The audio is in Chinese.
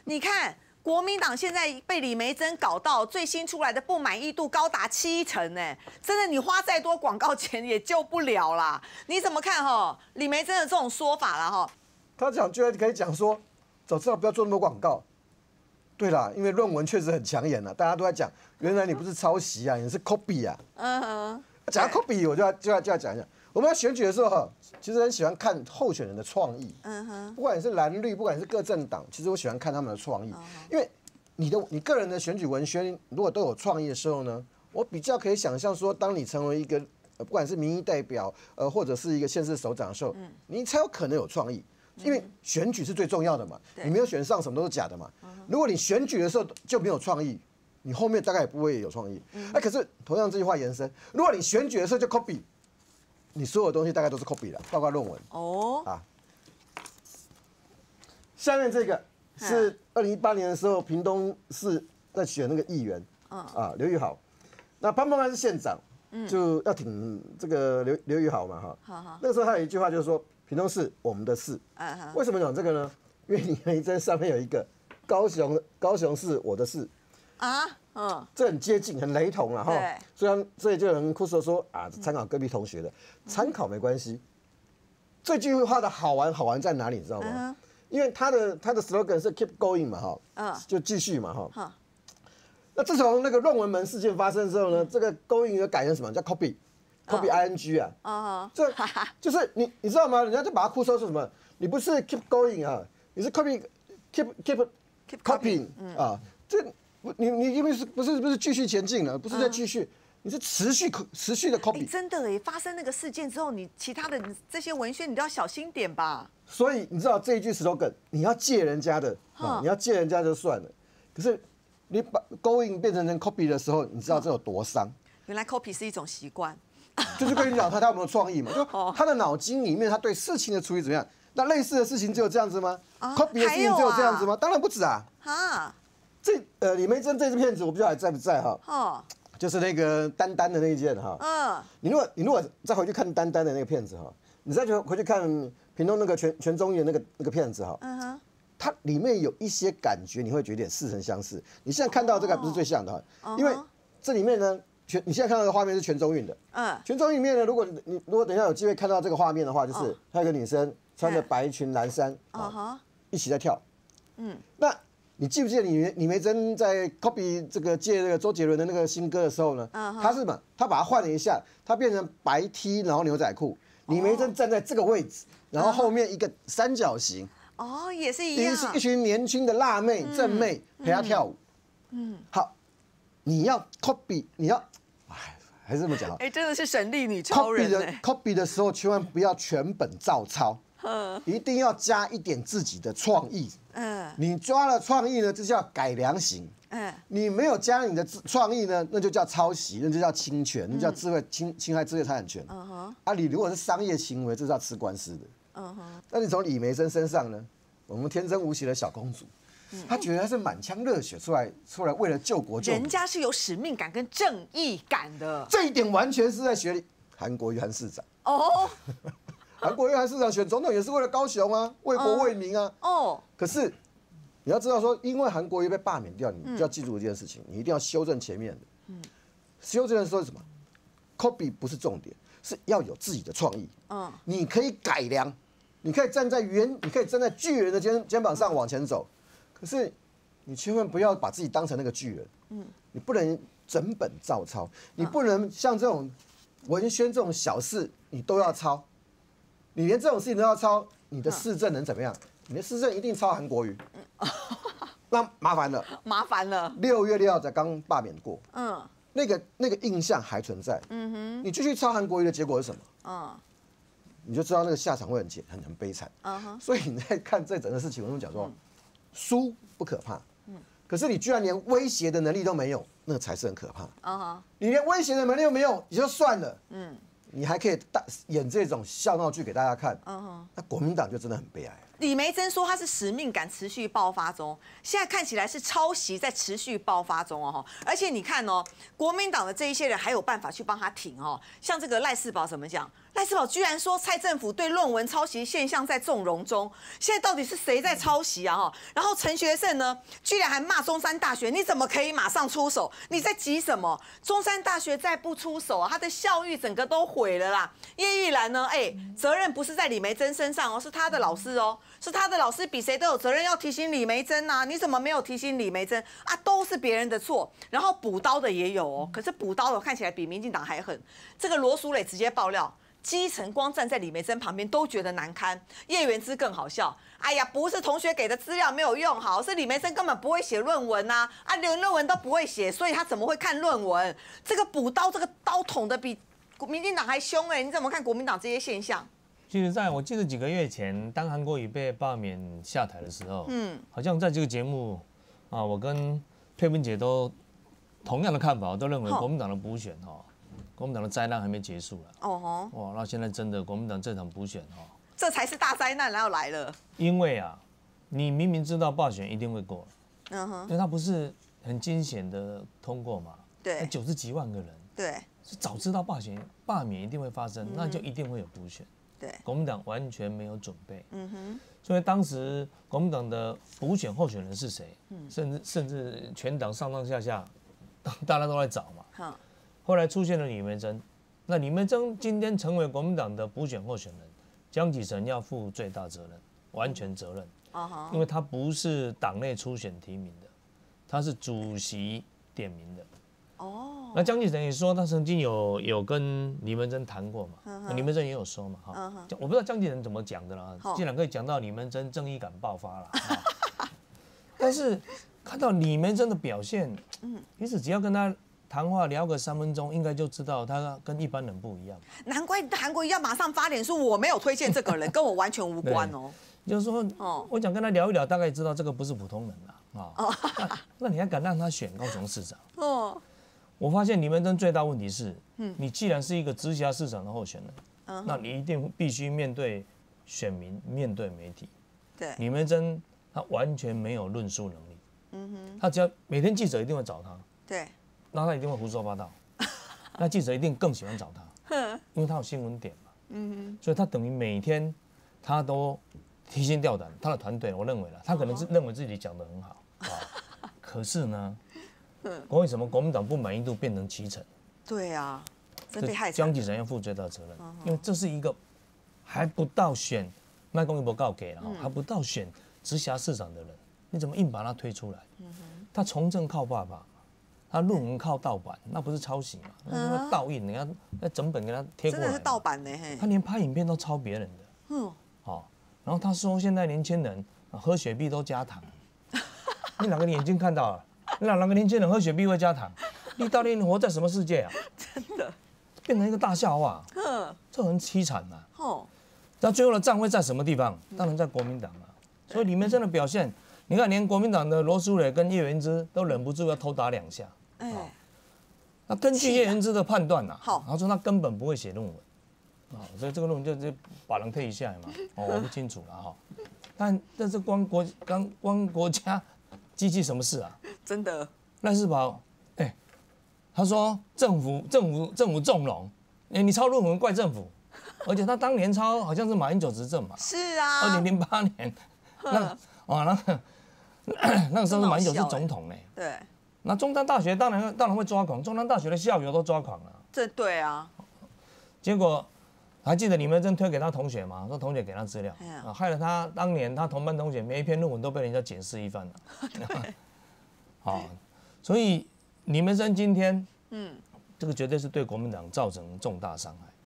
你看。 国民党现在被李眉蓁搞到最新出来的不满意度高达70%，哎，真的你花再多广告钱也救不了啦。你怎么看哈？李眉蓁的这种说法啦哈？ 他讲居然可以讲说，早知道不要做那么多广告。对啦，因为论文确实很抢眼了，大家都在讲，原来你不是抄袭啊，你是 copy 啊。嗯哼。讲到 copy， 我就要讲一下，我们要选举的时候哈，其实很喜欢看候选人的创意。嗯哼。不管你是蓝绿，不管你是各政党，其实我喜欢看他们的创意，因为你个人的选举文宣如果都有创意的时候呢，我比较可以想象说，当你成为一个不管是民意代表或者是一个县市首长的时候，你才有可能有创意。因为选举是最重要的嘛，你没有选上，什么都是假的嘛。如果你选举的时候就没有创意，你后面大概也不会有创意。可是同样这句话延伸，如果你选举的时候就 copy， 你所有东西大概都是 copy 了，包括论文。哦。啊。下面这个是2018年的时候，屏东市在选那个议员，刘玉豪。那潘孟安是县长，就要挺这个刘玉豪嘛，哈。那个时候他有一句话就是说，屏东市我们的市。为什么讲这个呢？因为李眉蓁上面有一个高雄市我的市。这很接近，很雷同了哈。所以就有人哭诉说啊，参考隔壁同学的，参考没关系。这句话的好玩在哪里，你知道吗？因为他的 slogan 是 keep going 嘛，哈，就继续嘛，哈。那自从那个论文门事件发生之后呢，这个 going 就改成什么？叫 copy ing 啊。这就是你知道吗？人家就把它哭说是什么？你不是 keep going 啊，你是 keep copying 啊。这你因为不是继续前进了，不是在继续。你是持续的 copy， 真的哎！发生那个事件之后，你其他的这些文宣你都要小心点吧。 所以你知道这一句 slogan， 你要借人家的，你要借人家就算了。可是你把 going 变成 copy 的时候，你知道这有多伤？ 原来 copy 是一种习惯。 就是跟你讲，他有没有创意嘛？就他的脑筋里面，他对事情的处理怎么样？那类似的事情只有这样子吗？copy 的事情只有这样子吗？当然不止啊。李眉蓁这支片子，我不知道还在不在哈。就是那个丹丹的那一件哈，你如果再回去看丹丹的那个片子哈，你再回去看屏东那个全中原那个片子哈，它里面有一些感觉，你会觉得有点似曾相识。你现在看到这个不是最像的哈，因为这里面呢，你现在看到的画面是全中运的，全中运里面呢，如果等一下有机会看到这个画面的话，就是还有一个女生穿着白裙蓝衫一起在跳，那。你记不记得李眉蓁在 copy 这个借这个周杰伦的那个新歌的时候呢？他是嘛？他把它换了一下，他变成白 T 然后牛仔裤，李眉蓁站在这个位置，然后后面一个三角形， 也是一样， 一群年轻的辣妹正妹陪他跳舞。好，你要 copy， 你要，还是这么讲真的是神力女超人。 copy 的时候千万不要全本照抄。一定要加一点自己的创意。你抓了创意呢，这叫改良型。你没有加你的创意呢，那就叫抄袭，那就叫侵权，那叫侵害智慧财产权。你如果是商业行为，这是要吃官司的。那你从李眉蓁身上呢，我们天真无邪的小公主，她觉得她是满腔热血出来为了救国救民， 人家是有使命感跟正义感的。 这一点完全是在学韩国瑜韩市长。韩国瑜韩市长选总统也是为了高雄啊，为国为民啊。可是你要知道说，因为韩国瑜被罢免掉，你就要记住一件事情，你一定要修正前面的。修正的时候是什么 ？copy 不是重点，是要有自己的创意。你可以改良，你可以站在巨人的肩膀上往前走。可是你千万不要把自己当成那个巨人。你不能整本照抄，你不能像这种文宣这种小事你都要抄。你连这种事情都要抄，你的市政能怎么样？你的市政一定抄韩国瑜，那麻烦了。6月6号才刚罢免过，那个印象还存在。你继续抄韩国瑜的结果是什么？你就知道那个下场会很悲惨。所以你在看这整个事情，我跟你讲说，输不可怕，可是你居然连威胁的能力都没有，那才是很可怕。你连威胁的能力都没有，也就算了。你还可以演这种笑闹剧给大家看，那国民党就真的很悲哀。 李眉蓁说他是使命感持续爆发中，现在看起来是抄袭在持续爆发中哦。而且你看哦，国民党的这一些人还有办法去帮他挺哦，像这个赖士葆怎么讲？ 赖世宝居然说蔡政府对论文抄袭现象在纵容中，现在到底是谁在抄袭啊？然后陈学圣呢，居然还骂中山大学，你怎么可以马上出手？你在急什么？中山大学再不出手啊，他的校誉整个都毁了啦。叶玉兰呢，责任不是在李梅珍身上哦，是他的老师哦，是他的老师比谁都有责任要提醒李梅珍啊，你怎么没有提醒李梅珍啊？都是别人的错，然后补刀的也有哦，可是补刀的看起来比民进党还狠。这个罗淑蕾直接爆料。基层光站在李梅珍旁边都觉得难堪，叶元之更好笑。哎呀，不是同学给的资料没有用好，是李梅珍根本不会写论文呐，连论文都不会写，所以他怎么会看论文？这个补刀，这个刀捅的比民进党还凶你怎么看国民党这些现象？ 其实在我记得几个月前，当韩国瑜被罢免下台的时候，好像在这个节目啊，我跟佩芬姐都同样的看法，我都认为国民党的补选国民党的灾难还没结束了。哇，那现在真的国民党这场补选这才是大灾难要来了。 因为你明明知道罢选一定会过，因为他不是很惊险的通过嘛， 对 ，90几万个人， 对， 是早知道罢免一定会发生，那就一定会有补选。 对，国民党完全没有准备。所以当时国民党的补选候选人是谁？甚至全党上上下下，大家都在找嘛。后来出现了李梅珍，那李梅珍今天成为国民党的补选候选人，江启臣要负最大责任，完全责任。因为他不是党内初选提名的，他是主席点名的。那江启臣也说他曾经有跟李梅珍谈过嘛，李梅珍也有说嘛，我不知道江启臣怎么讲的啦，既然可以讲到李梅珍正义感爆发了，但是看到李梅珍的表现，其实只要跟他谈话聊个3分钟，应该就知道他跟一般人不一样。 难怪韩国瑜要马上发脸说我没有推荐这个人，跟我完全无关哦。 就是说，我想跟他聊一聊，大概知道这个不是普通人啦。那你还敢让他选高雄市长？我发现李梅珍最大问题是，你既然是一个直辖市长的候选人，那你一定必须面对选民，面对媒体。 对， 李梅珍他完全没有论述能力。他只要每天记者一定会找他。 对。 那他一定会胡说八道，那记者一定更喜欢找他，因为他有新闻点嘛，所以他等于每天他都提心吊胆。他的团队，我认为了，他可能是认为自己讲得很好，可是呢，为什么国民党不满意度变成7成？ 对啊，真被害惨。 江启臣要负最大责任，因为这是一个还不到选麦公一博告给了，还不到选直辖市长的人，你怎么硬把他推出来？他从政靠爸爸。他论文靠盗版，那不是抄袭嘛？那盗印，人家那整本给他贴过来， 真的是盗版呢。 他连拍影片都抄别人的。然后他说现在年轻人喝雪碧都加糖，你哪个眼睛看到了？你哪个年轻人喝雪碧会加糖？你到底活在什么世界啊？ 真的变成一个大笑话，这很凄惨嘛。那最后的战会在什么地方？当然在国民党啊。所以李梅珍的表现，你看连国民党的罗淑蕾跟叶元之都忍不住要偷打2下。那根据叶元之的判断他说他根本不会写论文，所以这个论文就把人退一下嘛，我不清楚了但是光国家机器什么事啊？ 真的。 赖世宝，他说政府纵容，你抄论文怪政府，而且他当年抄好像是马英九执政嘛， 是啊 ，2008年，那个时候是马英九是总统对。 那中山大学当然会抓狂，中山大学的校友都抓狂了。 这对啊。 结果还记得李梅珍推给他同学吗？说同学给他资料，害了他当年他同班同学每一篇论文都被人家检视一番了。所以李梅珍今天，这个绝对是对国民党造成重大伤害。